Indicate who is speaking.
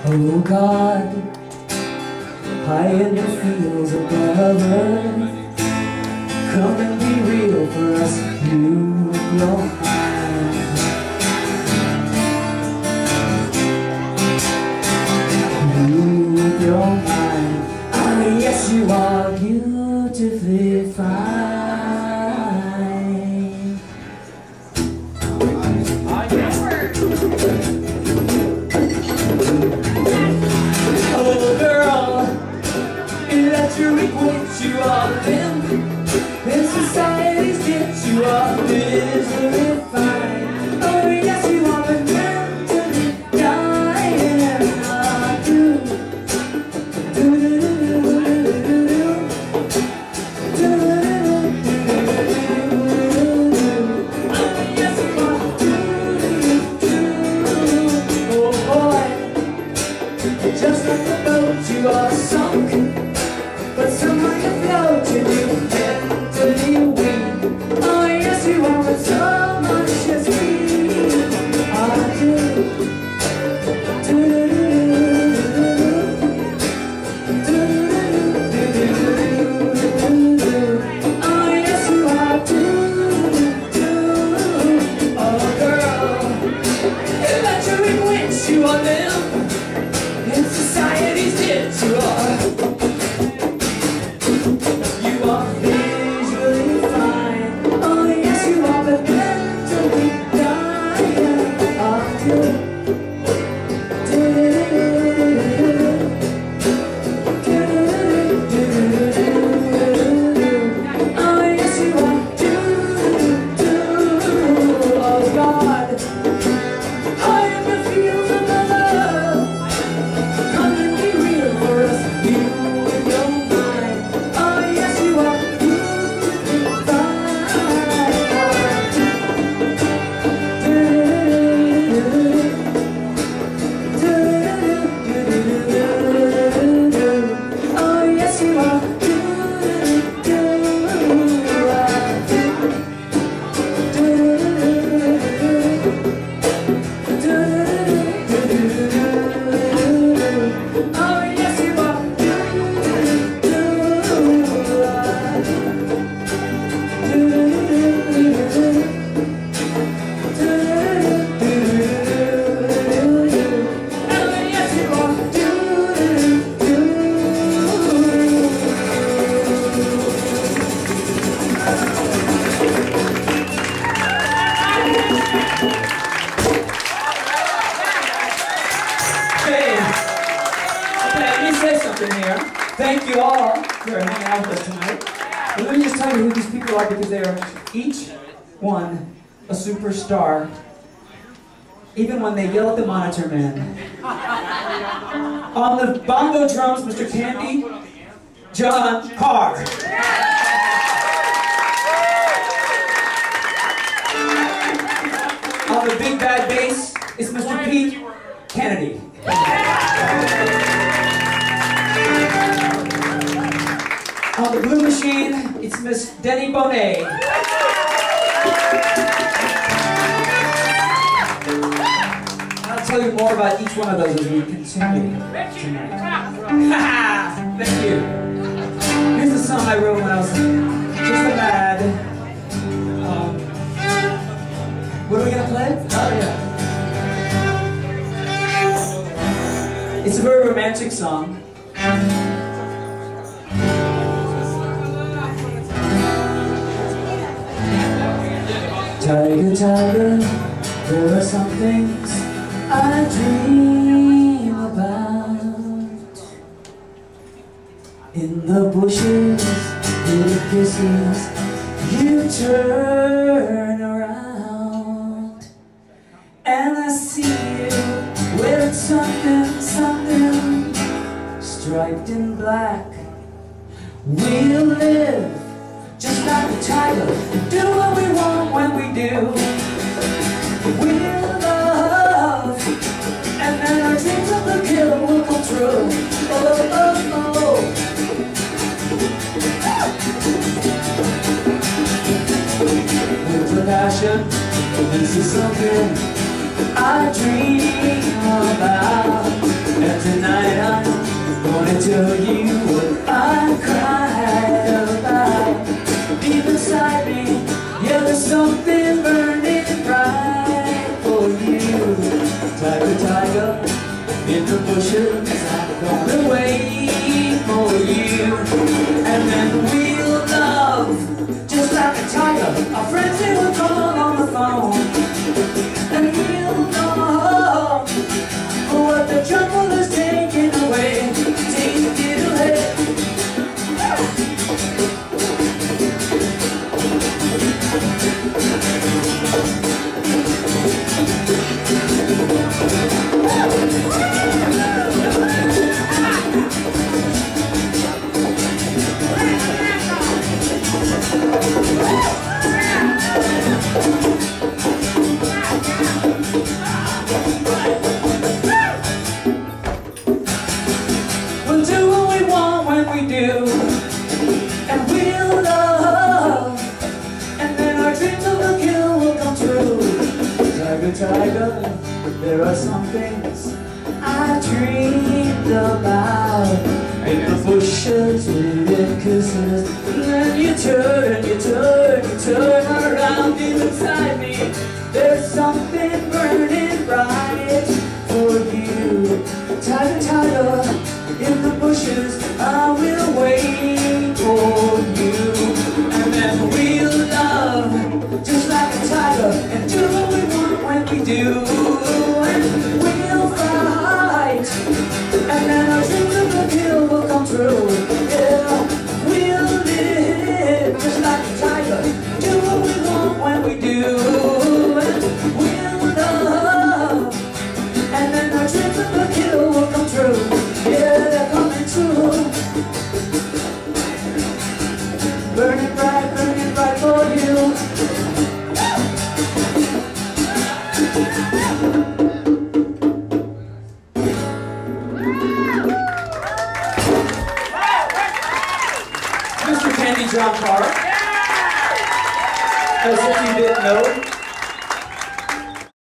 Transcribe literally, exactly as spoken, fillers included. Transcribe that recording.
Speaker 1: Oh God, high in the fields above earth, come and be real for us, you don't mind. You don't mind. Oh yes, you are beautifully fine. Electric which you are in, in society's ditch you are miserably fine. Oh yes, you are mentally dying. I do, do do do do do do do. Oh yes, you are do do do. Oh boy, just like the boat you are sunk. But somehow you float and you mentally weak. Oh yes, you are, but so much is free. I do, do do do do do do. Oh yes, you are, do do. Oh girl, electric winch you are them. In society's ditch you are. Thank you all for hanging out with us tonight. And let me just tell you who these people are, because they are each one a superstar, even when they yell at the monitor man. On the bongo drums, Mister Candy John Carr. On the big bad bass is Mister Pete Kennedy. On the blue machine, it's Miss Deni Bonet. I'll tell you more about each one of those as we continue tonight. Thank you. Here's a song I wrote when I was just a lad. Um, what are we gonna play? Oh yeah. It's a very romantic song. Tiger, tiger, there are some things I dream about. In the bushes, with kisses, you turn around, and I see you with something, something striped in black. We'll live just like a tiger, do what we want when we do. We'll love, and then our dreams of the kill will come true. Oh, oh, oh. With the passion, this is something I dream about. And tell you what I cried about. Deep inside me, yeah, there's something burning bright for you. Tiger, tiger, in the bushes, I'm gonna wait for you. And then we'll love, just like a tiger. Our friends, they will call on the phone. And we'll know what the jungle is taking away. Take it away. We'll do what we want when we do, and we'll love, and then our dreams of the kill will come true. Tiger, tiger, there are some things I dreamed about. In the bushes, waiting kisses, and then you turn, you turn, you turn around. Deep inside me, there's something burning bright for you. Tiger, tiger, in the bushes, I will wait for you. And then we'll love, just like a tiger, and do what we want when we do. And we'll fight, and then our dreams of the kill will come true. Yeah, we'll live, just like a tiger, do what we want when we do. And we'll love, and then our dreams of the kill will come true. Yeah, they're coming true. Burning bright, burning bright for you. Mister Candy John Carr. As if you didn't know,